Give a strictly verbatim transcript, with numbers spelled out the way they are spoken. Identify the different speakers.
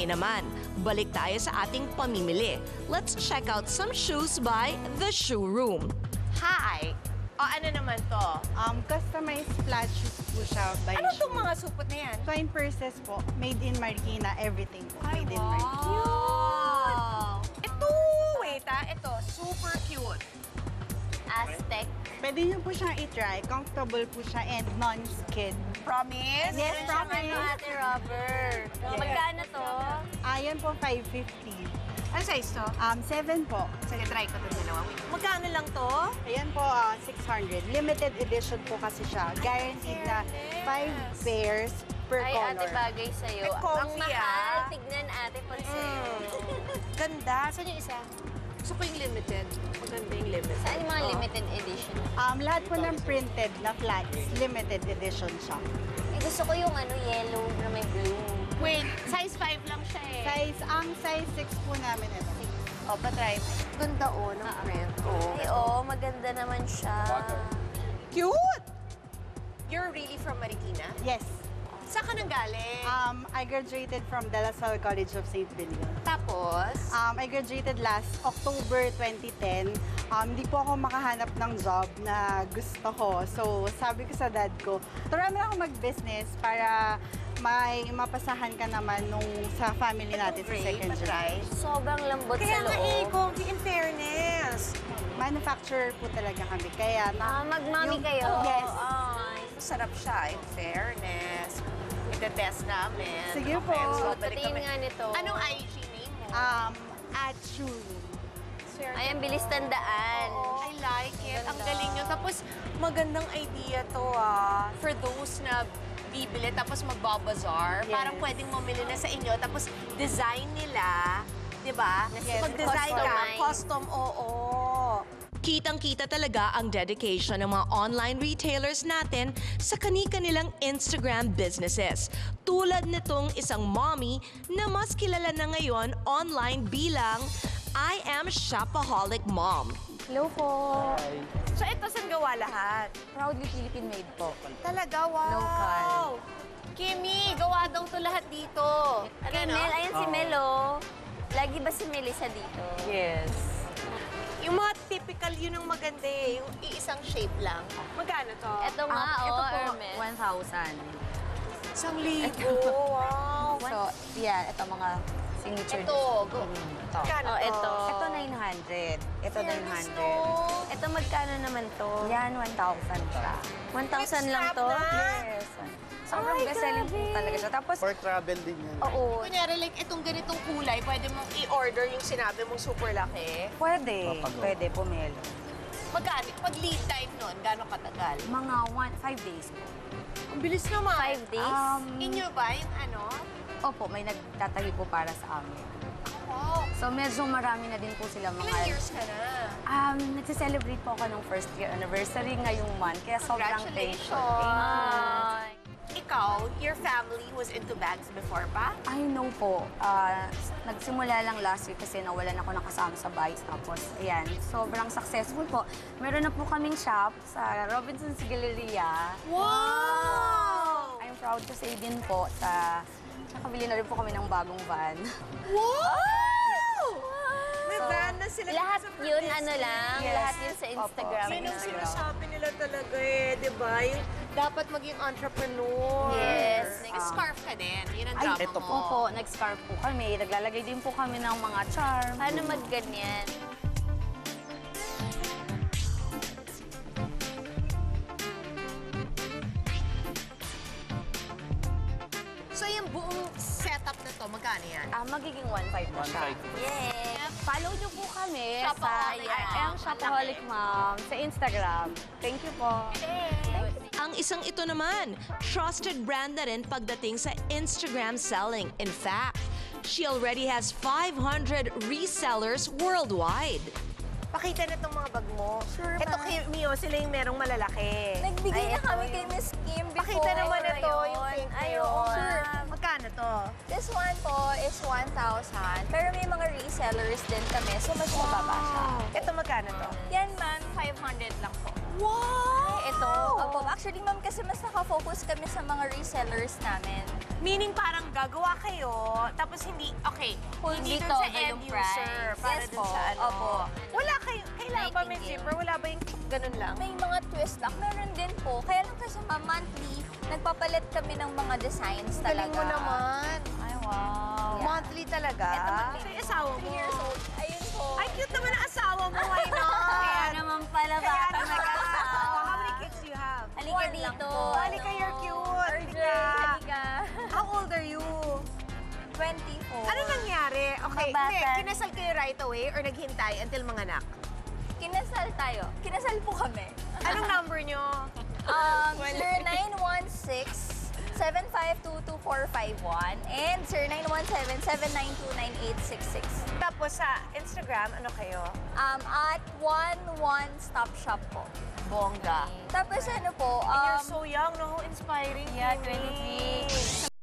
Speaker 1: Ngayon naman, balik tayo sa ating pamimili. Let's check out some shoes by The Shoe Room.
Speaker 2: Hi! O ano naman to?
Speaker 3: Um, customized flat shoes po siya by
Speaker 2: Ano
Speaker 3: shoe.
Speaker 2: tong mga supot na yan?
Speaker 3: Fine purses po, made in Marikina, everything po, made in Marikina.
Speaker 2: Wow! Ito, wait ah, ito, super cute. Aztec.
Speaker 3: Pwede niyo po siyang i-try, comfortable po siya and non-skid.
Speaker 2: Promise?
Speaker 3: Yes,
Speaker 2: Meron siyang
Speaker 3: promise.
Speaker 2: ano, Ate Robert.
Speaker 3: Yes.
Speaker 2: Magkano to?
Speaker 3: Ayan po, five fifty.
Speaker 2: Ano size to?
Speaker 3: Um, seven po.
Speaker 2: Sige, try ko itong dalawa. Wait. Magkano lang to?
Speaker 3: Ayan po, uh, six hundred. Limited edition po kasi siya. Guaranteed na five pairs per
Speaker 4: Ay,
Speaker 3: color.
Speaker 4: ate, bagay sa'yo.
Speaker 2: May comfy,
Speaker 4: Ang mahal,
Speaker 2: ah.
Speaker 4: tignan ate, pag sa'yo.
Speaker 2: Ganda. Saan yung isa? Gusto ko yung limited. Maganda yung limited.
Speaker 4: Saan yung mga
Speaker 2: Oh.
Speaker 4: limited edition?
Speaker 3: Um, lahat po ng printed na flats, limited edition siya.
Speaker 4: Eh, gusto ko yung ano, yellow na may blue.
Speaker 2: Wait, size five lang siya eh.
Speaker 3: Size, ang size six po namin ito.
Speaker 2: O, pa-try mo. Ganda o, ng print. Oh.
Speaker 4: Ay, oo, maganda naman siya.
Speaker 2: Cute! You're really from Marikina?
Speaker 3: Yes.
Speaker 2: Saan ka nang galing?
Speaker 3: Um, I graduated from De La Salle College of Saint Benilde.
Speaker 2: Tapos?
Speaker 3: Um, I graduated last October twenty ten. Um, hindi po ako makahanap ng job na gusto ko. So, sabi ko sa dad ko, turuan mo na ako mag-business para may mapasahan ka naman nung sa family natin sa second
Speaker 2: try.
Speaker 3: generation.
Speaker 4: Sobrang lambot
Speaker 2: Kaya
Speaker 4: sa
Speaker 2: nga eh,
Speaker 4: loob.
Speaker 2: comfy in fairness.
Speaker 3: Manufacturer po talaga kami. Kaya
Speaker 4: Ah,
Speaker 3: na,
Speaker 4: magmami
Speaker 3: yung-
Speaker 4: kayo.
Speaker 3: Yes.
Speaker 4: Ay.
Speaker 2: Masarap siya, in fairness. Ite-test namin.
Speaker 3: Sige po.
Speaker 2: so balik
Speaker 4: Patingin
Speaker 2: kami.
Speaker 4: nga nito.
Speaker 2: Anong I G name mo?
Speaker 3: Um, at shoe.
Speaker 4: Ay, ang bilis tandaan.
Speaker 2: I like it. Ang galing nyo. Tapos, magandang idea to ah. For those na bibili tapos magbabazar,
Speaker 3: Yes.
Speaker 2: parang pwedeng mamili na sa inyo. Tapos, design nila, di ba?
Speaker 4: Yes,
Speaker 2: Pag-design ka,
Speaker 4: customize.
Speaker 2: custom, oo.
Speaker 1: Kitang-kita talaga ang dedication ng mga online retailers natin sa kani-kanilang Instagram businesses. Tulad nitong isang mommy na mas kilala na ngayon online bilang I Am Shopaholic Mom.
Speaker 5: Hello po.
Speaker 2: So, ito saan gawa lahat?
Speaker 5: Proudly Philippine made po.
Speaker 2: Talaga, wow!
Speaker 5: Local.
Speaker 2: Kimi, gawa daw to lahat dito. Ano,
Speaker 4: Kay
Speaker 2: no?
Speaker 4: Mel, ayan si Mel, oh. Lagi ba si Melissa dito?
Speaker 5: Yes.
Speaker 2: Yung mga typical, yun ang maganda eh. Yung iisang shape lang. Magkano to?
Speaker 4: Ito nga,
Speaker 5: Ah,
Speaker 4: oh,
Speaker 5: ito po,
Speaker 4: Hermes.
Speaker 5: one thousand.
Speaker 2: Isang libo. Wow.
Speaker 5: So, yeah, ito mga signature.
Speaker 2: Ito, go.
Speaker 5: Ito.
Speaker 2: Magkano
Speaker 4: Oh,
Speaker 2: to?
Speaker 4: ito.
Speaker 5: Ito nine hundred. Ito nine
Speaker 2: Fairness,
Speaker 5: hundred.
Speaker 2: no?
Speaker 4: Ito magkano naman to?
Speaker 5: Yan, one thousand siya.
Speaker 4: one thousand lang
Speaker 2: Strap
Speaker 4: to?
Speaker 2: na.
Speaker 5: Yes. Sobrang
Speaker 4: Ay,
Speaker 5: best-selling po
Speaker 4: grabe.
Speaker 5: talaga siya. Tapos,
Speaker 6: For travel din yan.
Speaker 5: oo,
Speaker 2: Kunyari, like, itong ganitong kulay, pwede mong i-order yung sinabi mong super laki.
Speaker 5: pwede.
Speaker 6: Papagawa.
Speaker 5: Pwede, pumelo.
Speaker 2: Magkano? Pag lead time nun, gano'ng katagal?
Speaker 5: Mga one, five days po.
Speaker 2: Ang bilis naman.
Speaker 4: Five days?
Speaker 5: Um,
Speaker 2: Inyo ba yung ano?
Speaker 5: Opo, may nagtatahi po para sa amin.
Speaker 2: Wow.
Speaker 5: So, medyo marami na din po sila mga...
Speaker 2: Ilang years ka na?
Speaker 5: Um, nagse-celebrate po ako ng first year anniversary ngayong month. Kaya sobrang thankful.
Speaker 2: Congratulations.
Speaker 5: Thank you.
Speaker 2: Ikaw, your family was into bags before pa?
Speaker 5: I know po. Ah, nagsimula lang last week kasi nawalan ako ng kasama sa bahay. Tapos, ayan, sobrang successful po. Meron na po kaming shop sa Robinson's Galleria.
Speaker 2: Wow!
Speaker 5: I'm proud to say din po sa... Nakabili na rin po kami ng bagong van.
Speaker 2: Wow! May van na sila
Speaker 4: Lahat
Speaker 2: sa
Speaker 4: yun,
Speaker 2: business.
Speaker 4: ano lang,
Speaker 5: Yes.
Speaker 4: lahat yun sa
Speaker 5: Opo.
Speaker 4: Instagram.
Speaker 2: Yun ang
Speaker 5: Instagram.
Speaker 2: sinasabi nila talaga eh, di ba? Yung dapat maging entrepreneur.
Speaker 4: Yes.
Speaker 2: Nag-scarf ka din. Yun ang
Speaker 5: Ay,
Speaker 2: drama
Speaker 6: ito
Speaker 2: mo.
Speaker 6: po.
Speaker 5: Opo, nag-scarf po kami. Naglalagay din po kami ng mga charm.
Speaker 4: Paano magganyan?
Speaker 2: So yung buong setup na to, magkano yan?
Speaker 5: Ah, magiging one five na siya.
Speaker 6: one five.
Speaker 4: Yeah.
Speaker 5: Follow niyo po kami
Speaker 2: Shopaholic
Speaker 5: sa I
Speaker 2: Mom.
Speaker 5: am Shopaholic Mom sa Instagram. Thank you po.
Speaker 1: Ang isang ito naman, trusted brand na rin pagdating sa Instagram selling. In fact, she already has five hundred resellers worldwide.
Speaker 2: Pakita na itong mga bag mo.
Speaker 4: Sure,
Speaker 2: Ito
Speaker 4: ma.
Speaker 2: kay Mio, sila yung merong malalaki.
Speaker 4: Nagbigay
Speaker 2: Ay,
Speaker 4: na
Speaker 2: ito
Speaker 4: kami
Speaker 2: yung-
Speaker 4: kay Miss Kim before.
Speaker 2: Pakita naman ito,
Speaker 4: Ayun.
Speaker 2: yung pink na
Speaker 4: Ay,
Speaker 2: yun.
Speaker 4: oo, ma'am.
Speaker 2: Magkano to?
Speaker 4: This one po is one thousand. Pero may mga resellers din kami, so mas mababa siya.
Speaker 2: Ito magkano to?
Speaker 4: Yan, ma'am, five hundred lang po.
Speaker 2: Wow! ito.
Speaker 4: Opo, actually, ma'am, kasi mas nakafocus kami sa mga resellers namin.
Speaker 2: Meaning parang gagawa kayo, tapos hindi, okay, hindi
Speaker 4: Hindi
Speaker 2: dun sa
Speaker 4: todo
Speaker 2: end
Speaker 4: yung
Speaker 2: user,
Speaker 4: price.
Speaker 2: para
Speaker 4: Yes
Speaker 2: dun
Speaker 4: po,
Speaker 2: sa ano.
Speaker 4: opo.
Speaker 2: Wala kayo, kailangan ba may
Speaker 4: Nightingale.
Speaker 2: zipper? Wala ba yung ganun lang?
Speaker 4: May mga twist lock, meron din po. Kaya lang kasi ma'am, monthly, nagpapalit kami ng mga designs
Speaker 2: Galing
Speaker 4: talaga.
Speaker 2: mo naman.
Speaker 4: Ay, wow.
Speaker 2: Monthly talaga.
Speaker 4: Ito, monthly.
Speaker 2: Ito yung asawa mo.
Speaker 4: Three years old. Ayun po.
Speaker 2: Ay, cute naman ang asawa mo. Why not?
Speaker 5: Kaya naman pala
Speaker 2: Kaya
Speaker 5: bata
Speaker 2: naman.
Speaker 5: nag-asawa.
Speaker 2: How many kids do you have?
Speaker 4: Halika
Speaker 5: One lang
Speaker 4: dito.
Speaker 5: po.
Speaker 2: Halika, you're cute.
Speaker 4: R J,
Speaker 2: Halika.
Speaker 4: halika.
Speaker 2: How old are you?
Speaker 4: twenty-four.
Speaker 2: Ano nangyari? Okay,
Speaker 5: Mabata.
Speaker 2: hindi. Kinasal kayo right away or naghintay until manganak?
Speaker 4: Kinasal tayo. Kinasal po kami.
Speaker 2: Anong number nyo?
Speaker 4: Um, zero nine one six, seven five two two four five one and zero nine one seven, seven nine two, nine eight six six.
Speaker 2: Tapos sa Instagram, ano kayo?
Speaker 4: Um, at one one stop shop po.
Speaker 2: Bongga.
Speaker 4: Tapos ano po,
Speaker 2: And you're
Speaker 4: um,
Speaker 2: so young, no? How inspiring.
Speaker 4: yeah,
Speaker 2: Kimi.
Speaker 4: twenty-three.